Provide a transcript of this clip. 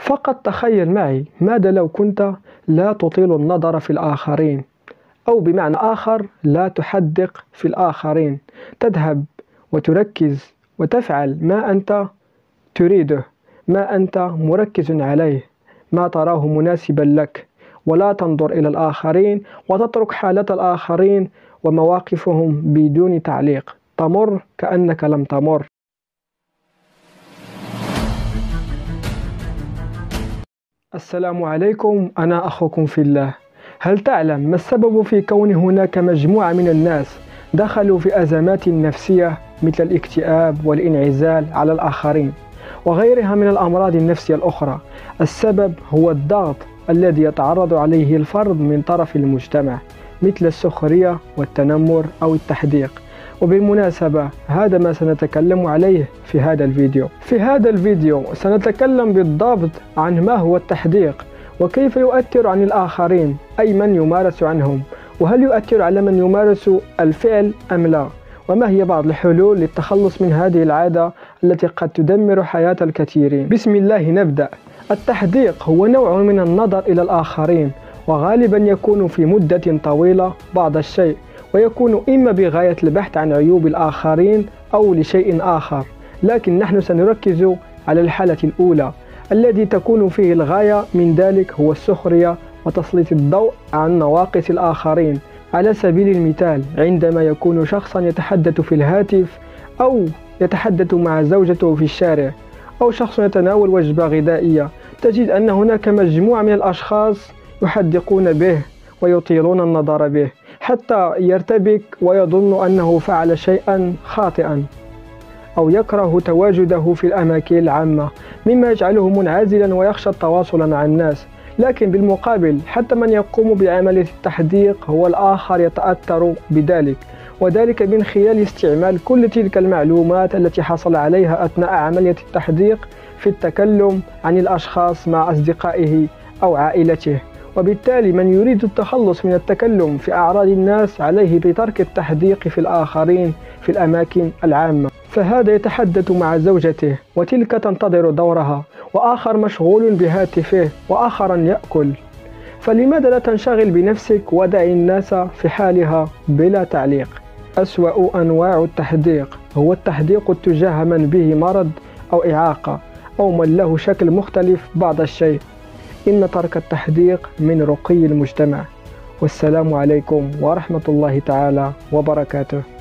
فقط تخيل معي ماذا لو كنت لا تطيل النظر في الآخرين، أو بمعنى آخر لا تحدق في الآخرين، تذهب وتركز وتفعل ما أنت تريده، ما أنت مركز عليه، ما تراه مناسبا لك، ولا تنظر إلى الآخرين وتترك حالة الآخرين ومواقفهم بدون تعليق، تمر كأنك لم تمر. السلام عليكم، أنا أخوكم في الله. هل تعلم ما السبب في كون هناك مجموعة من الناس دخلوا في أزمات نفسية مثل الاكتئاب والانعزال على الآخرين وغيرها من الأمراض النفسية الأخرى؟ السبب هو الضغط الذي يتعرض عليه الفرد من طرف المجتمع، مثل السخرية والتنمر أو التحديق. وبالمناسبة هذا ما سنتكلم عليه في هذا الفيديو. في هذا الفيديو سنتكلم بالضبط عن ما هو التحديق، وكيف يؤثر عن الآخرين أي من يمارس عنهم، وهل يؤثر على من يمارس الفعل أم لا، وما هي بعض الحلول للتخلص من هذه العادة التي قد تدمر حياة الكثيرين. بسم الله نبدأ. التحديق هو نوع من النظر إلى الآخرين، وغالبا يكون في مدة طويلة بعض الشيء، ويكون إما بغاية البحث عن عيوب الآخرين أو لشيء آخر، لكن نحن سنركز على الحالة الأولى الذي تكون فيه الغاية من ذلك هو السخرية وتسليط الضوء عن نواقص الآخرين. على سبيل المثال، عندما يكون شخصا يتحدث في الهاتف، أو يتحدث مع زوجته في الشارع، أو شخص يتناول وجبة غذائية، تجد أن هناك مجموعة من الأشخاص يحدقون به ويطيلون النظر به حتى يرتبك ويظن أنه فعل شيئا خاطئا، أو يكره تواجده في الأماكن العامة، مما يجعله منعزلا ويخشى التواصل مع الناس. لكن بالمقابل حتى من يقوم بعملية التحديق هو الآخر يتأثر بذلك، وذلك من خلال استعمال كل تلك المعلومات التي حصل عليها أثناء عملية التحديق في التكلم عن الأشخاص مع أصدقائه أو عائلته. وبالتالي من يريد التخلص من التكلم في أعراض الناس عليه بترك التحديق في الآخرين في الأماكن العامة. فهذا يتحدث مع زوجته وتلك تنتظر دورها، وآخر مشغول بهاتفه، وآخر يأكل. فلماذا لا تنشغل بنفسك ودع الناس في حالها بلا تعليق؟ أسوأ أنواع التحديق هو التحديق تجاه من به مرض أو إعاقة، أو من له شكل مختلف بعض الشيء. إن ترك التحديق من رقي المجتمع. والسلام عليكم ورحمة الله تعالى وبركاته.